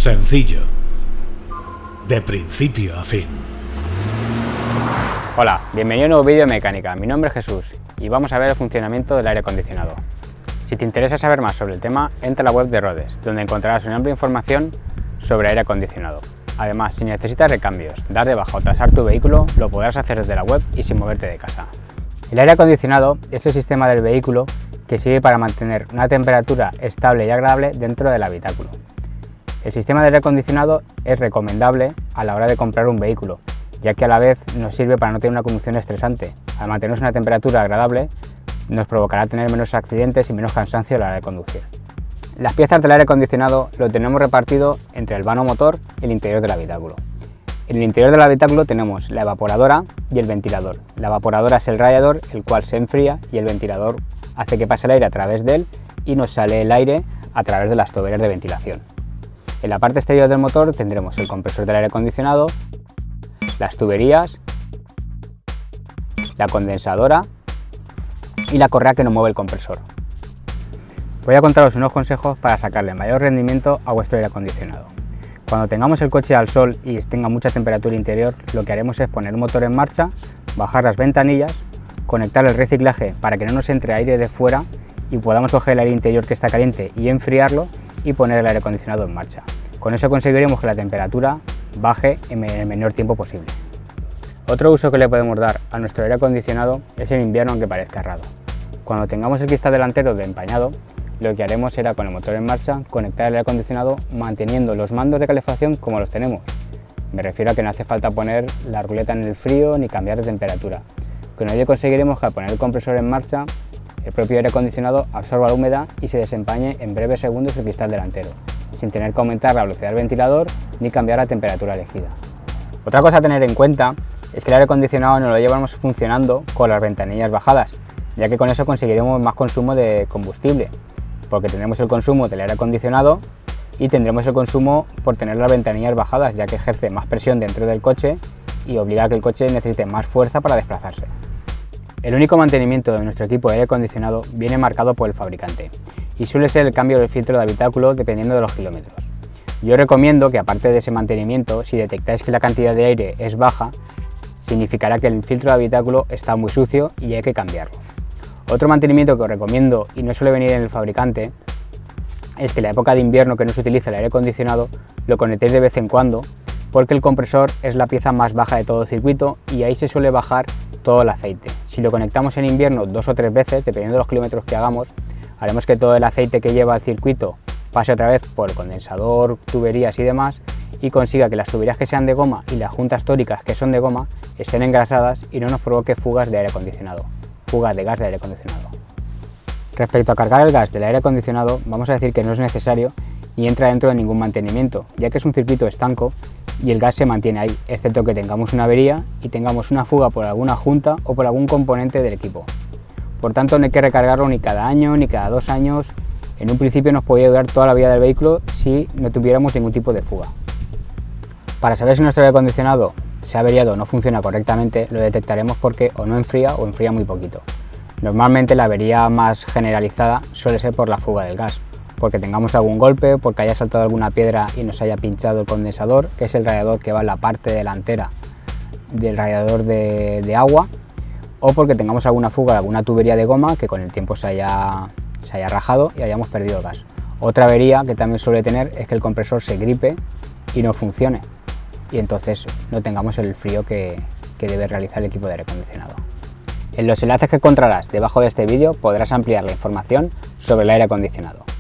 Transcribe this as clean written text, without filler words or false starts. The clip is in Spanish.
Sencillo. De principio a fin. Hola, bienvenido a un nuevo vídeo de mecánica. Mi nombre es Jesús y vamos a ver el funcionamiento del aire acondicionado. Si te interesa saber más sobre el tema, entra a la web de Rhodes, donde encontrarás una amplia información sobre aire acondicionado. Además, si necesitas recambios, dar de baja o tasar tu vehículo, lo podrás hacer desde la web y sin moverte de casa. El aire acondicionado es el sistema del vehículo que sirve para mantener una temperatura estable y agradable dentro del habitáculo. El sistema de aire acondicionado es recomendable a la hora de comprar un vehículo, ya que a la vez nos sirve para no tener una conducción estresante. Al mantener una temperatura agradable, nos provocará tener menos accidentes y menos cansancio a la hora de conducir. Las piezas del aire acondicionado lo tenemos repartido entre el vano motor y el interior del habitáculo. En el interior del habitáculo tenemos la evaporadora y el ventilador. La evaporadora es el radiador, el cual se enfría, y el ventilador hace que pase el aire a través de él y nos sale el aire a través de las tuberías de ventilación. En la parte exterior del motor tendremos el compresor del aire acondicionado, las tuberías, la condensadora y la correa que nos mueve el compresor. Voy a contaros unos consejos para sacarle mayor rendimiento a vuestro aire acondicionado. Cuando tengamos el coche al sol y tenga mucha temperatura interior, lo que haremos es poner el motor en marcha, bajar las ventanillas, conectar el reciclaje para que no nos entre aire de fuera y podamos coger el aire interior que está caliente y enfriarlo y poner el aire acondicionado en marcha. Con eso conseguiremos que la temperatura baje en el menor tiempo posible. Otro uso que le podemos dar a nuestro aire acondicionado es en invierno, aunque parezca raro. Cuando tengamos el cristal delantero de empañado, lo que haremos será, con el motor en marcha, conectar el aire acondicionado manteniendo los mandos de calefacción como los tenemos. Me refiero a que no hace falta poner la ruleta en el frío ni cambiar de temperatura. Con ello conseguiremos que al poner el compresor en marcha, el propio aire acondicionado absorba la humedad y se desempañe en breves segundos el cristal delantero, sin tener que aumentar la velocidad del ventilador ni cambiar la temperatura elegida. Otra cosa a tener en cuenta es que el aire acondicionado no lo llevamos funcionando con las ventanillas bajadas, ya que con eso conseguiremos más consumo de combustible, porque tendremos el consumo del aire acondicionado y tendremos el consumo por tener las ventanillas bajadas, ya que ejerce más presión dentro del coche y obliga a que el coche necesite más fuerza para desplazarse. El único mantenimiento de nuestro equipo de aire acondicionado viene marcado por el fabricante y suele ser el cambio del filtro de habitáculo dependiendo de los kilómetros. Yo recomiendo que, aparte de ese mantenimiento, si detectáis que la cantidad de aire es baja, significará que el filtro de habitáculo está muy sucio y hay que cambiarlo. Otro mantenimiento que os recomiendo, y no suele venir en el fabricante, es que en la época de invierno, que no se utiliza el aire acondicionado, lo conectéis de vez en cuando, porque el compresor es la pieza más baja de todo el circuito y ahí se suele bajar todo el aceite. Si lo conectamos en invierno 2 o 3 veces, dependiendo de los kilómetros que hagamos, haremos que todo el aceite que lleva el circuito pase otra vez por el condensador, tuberías y demás, y consiga que las tuberías que sean de goma y las juntas tóricas que son de goma estén engrasadas y no nos provoque fugas de aire acondicionado, fugas de gas de aire acondicionado. Respecto a cargar el gas del aire acondicionado, vamos a decir que no es necesario ni entra dentro de ningún mantenimiento, ya que es un circuito estanco y el gas se mantiene ahí, excepto que tengamos una avería y tengamos una fuga por alguna junta o por algún componente del equipo. Por tanto, no hay que recargarlo ni cada año ni cada 2 años. En un principio nos podría durar toda la vida del vehículo si no tuviéramos ningún tipo de fuga. Para saber si nuestro aire acondicionado se ha averiado o no funciona correctamente, lo detectaremos porque o no enfría o enfría muy poquito. Normalmente la avería más generalizada suele ser por la fuga del gas, porque tengamos algún golpe, porque haya saltado alguna piedra y nos haya pinchado el condensador, que es el radiador que va en la parte delantera del radiador de agua, o porque tengamos alguna fuga de alguna tubería de goma que con el tiempo se haya rajado y hayamos perdido el gas. Otra avería que también suele tener es que el compresor se gripe y no funcione, y entonces no tengamos el frío que debe realizar el equipo de aire acondicionado. En los enlaces que encontrarás debajo de este vídeo podrás ampliar la información sobre el aire acondicionado.